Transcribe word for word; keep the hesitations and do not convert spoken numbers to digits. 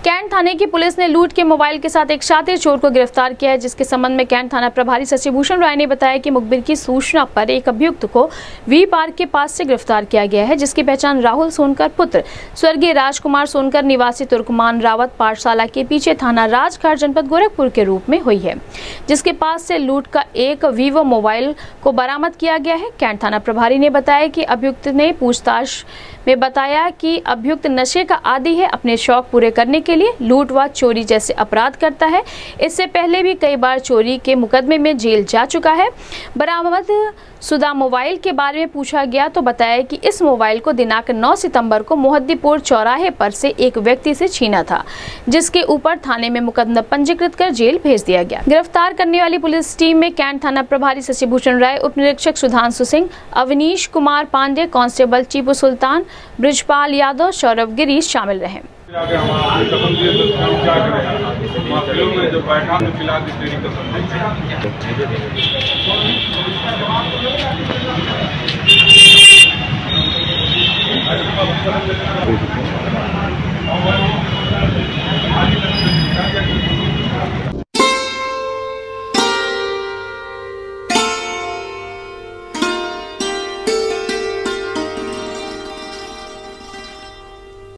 Cantt थाने की police ने लूट के मोबाइल के साथ एक शातिर चोर को गिरफ्तार किया है, जिसके संबंध में कैंट थाना प्रभारी शशिभूषण राय ने बताया कि मुखबिर की सूचना पर एक अभियुक्त को वी पार्क के पास से गिरफ्तार किया गया है, जिसकी पहचान राहुल सोनकर पुत्र स्वर्गीय राजकुमार सोनकर निवासी तुर्कमान रावत पाठशाला के पीछे थाना राजघाट जनपद गोरखपुर के रूप में हुई है, जिसके पास से लूट का एक वीवो मोबाइल को बरामद किया गया है। कैंट थाना प्रभारी ने बताया कि अभियुक्त ने पूछताछ में बताया कि अभियुक्त नशे का आदी है, अपने शौक पूरे करने के लिए लूट व चोरी जैसे अपराध करता है। इससे पहले भी कई बार चोरी के मुकदमे में जेल जा चुका है। बरामद शुदा मोबाइल के बारे में पूछा गया तो बताया कि इस मोबाइल को दिनांक नौ सितंबर को मोहद्दीपुर चौराहे पर से एक व्यक्ति से छीना था, जिसके ऊपर थाने में मुकदमा पंजीकृत कर जेल भेज दिया गया। गिरफ्तार करने वाली पुलिस टीम में कैंट थाना प्रभारी शशिभूषण राय, उप निरीक्षक सुधांशु सिंह, अवनीश कुमार पांडे, कांस्टेबल टीपू सुल्तान, ब्रिजपाल यादव, सौरभ गिरीश शामिल रहे। Thank you.